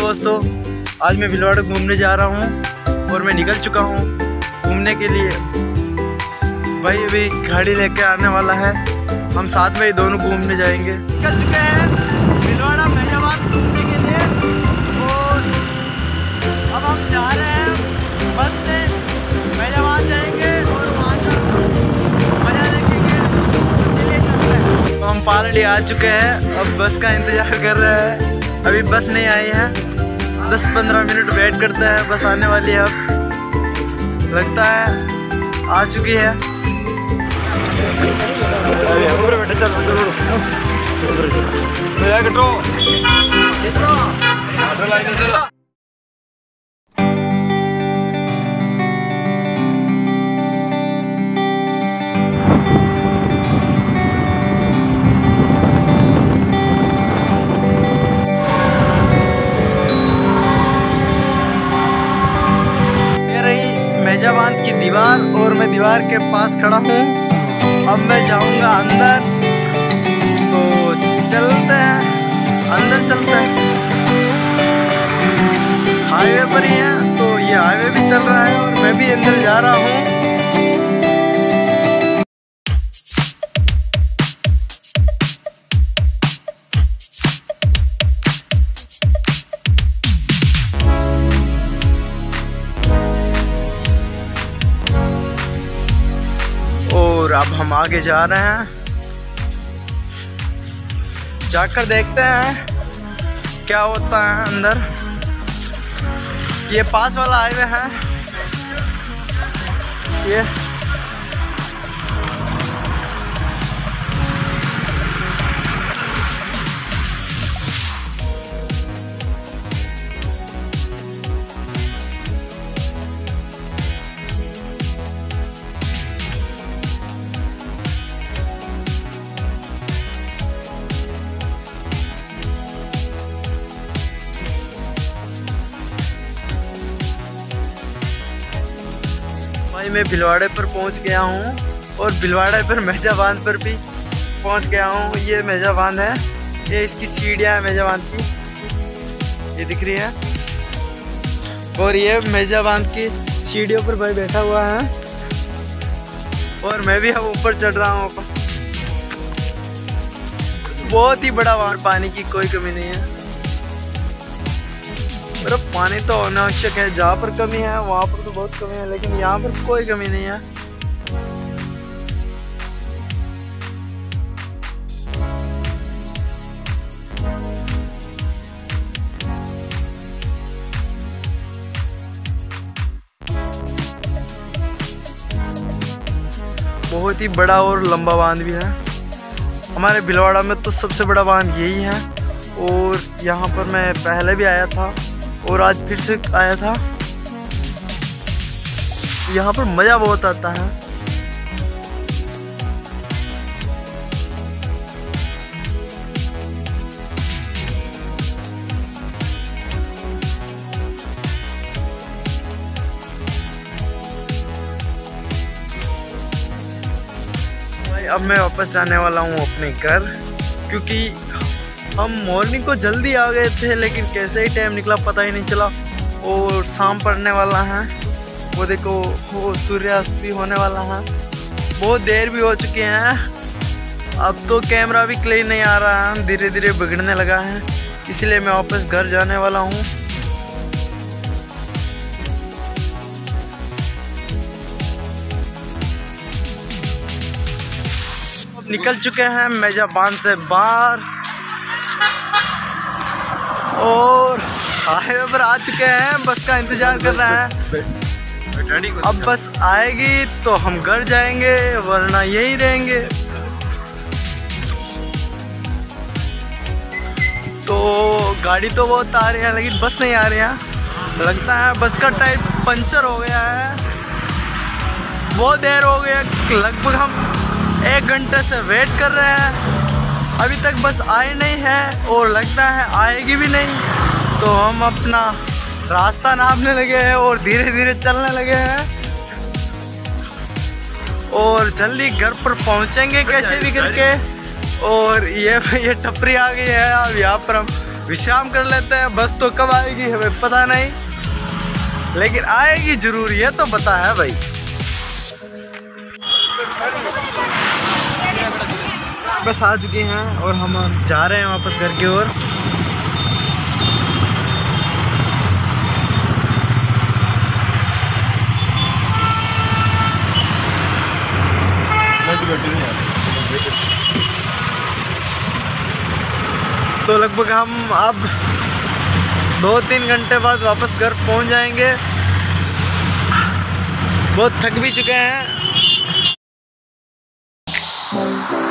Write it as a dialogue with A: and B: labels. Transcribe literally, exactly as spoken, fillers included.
A: दोस्तों, आज मैं भीलवाड़ा घूमने जा रहा हूँ और मैं निकल चुका हूँ घूमने के लिए। भाई अभी गाड़ी लेके आने वाला है, हम साथ में ही दोनों घूमने जाएंगे। निकल चुके हैं भीलवाड़ा फैजाबाद घूमने के लिए और अब हम जा रहे हैं बस से फैजाबाद जाएंगे और वहाँ का मजा देखेंगे। चलिए चलते हैं। तो हम पालड़ी आ चुके हैं, अब बस का इंतज़ार कर रहे हैं। अभी बस नहीं आई है, दस पंद्रह मिनट वेट करते हैं, बस आने वाली है। अब लगता है आ चुकी है। अरे बेटा चल फैजाबाद की दीवार और मैं दीवार के पास खड़ा हूँ। अब मैं जाऊँगा अंदर, तो चलते हैं अंदर चलते हैं। हाईवे पर ही है, तो ये हाईवे भी चल रहा है और मैं भी अंदर जा रहा हूँ। और अब हम आगे जा रहे हैं, जाकर देखते हैं क्या होता है अंदर। ये पास वाला हाईवे है ये। भाई मैं भीलवाड़े पर पहुंच गया हूं और भीलवाड़े पर मेजा बांध पर भी पहुंच गया हूं। ये मेजा बांध है, ये इसकी सीढ़ियां है मेजा बांध की, ये दिख रही है। और ये मेजा बांध की सीढ़ियों पर भाई बैठा हुआ है और मैं भी अब ऊपर चढ़ रहा हूँ। बहुत ही बड़ा वहाँ, पानी की कोई कमी नहीं है। पर पानी तो अनावश्यक है, जहाँ पर कमी है वहाँ पर तो बहुत कमी है, लेकिन यहाँ पर कोई कमी नहीं है। बहुत ही बड़ा और लंबा बांध भी है। हमारे भीलवाड़ा में तो सबसे बड़ा बांध यही है और यहाँ पर मैं पहले भी आया था और आज फिर से आया था। यहाँ पर मज़ा बहुत आता है। भाई अब मैं वापस जाने वाला हूँ अपने घर, क्योंकि हम मॉर्निंग को जल्दी आ गए थे, लेकिन कैसे ही टाइम निकला पता ही नहीं चला और शाम पड़ने वाला है। वो देखो वो सूर्यास्त भी होने वाला है, बहुत देर भी हो चुके हैं। अब तो कैमरा भी क्लियर नहीं आ रहा है, धीरे धीरे बिगड़ने लगा है, इसलिए मैं वापस घर जाने वाला हूँ। अब निकल चुके हैं मेजा बांध से बाहर और हाईवे पर आ चुके हैं, बस का इंतजार कर रहे हैं। अब बस आएगी तो हम घर जाएंगे, वरना यहीं रहेंगे। तो गाड़ी तो बहुत आ रही है, लेकिन बस नहीं आ रही है। लगता है बस का टायर पंचर हो गया है, बहुत देर हो गया। लगभग हम एक घंटे से वेट कर रहे हैं, अभी तक बस आई नहीं है और लगता है आएगी भी नहीं। तो हम अपना रास्ता नापने लगे हैं और धीरे धीरे चलने लगे हैं और जल्दी घर पर पहुंचेंगे कैसे भी करके। और ये ये टपरी आ गई है, अब यहाँ पर हम विश्राम कर लेते हैं। बस तो कब आएगी हमें पता नहीं, लेकिन आएगी जरूर, ये तो पता है भाई। बस आ चुके हैं और हम जा रहे हैं वापस घर की ओर। तो लगभग हम अब दो तीन घंटे बाद वापस घर पहुंच जाएंगे। बहुत थक भी चुके हैं।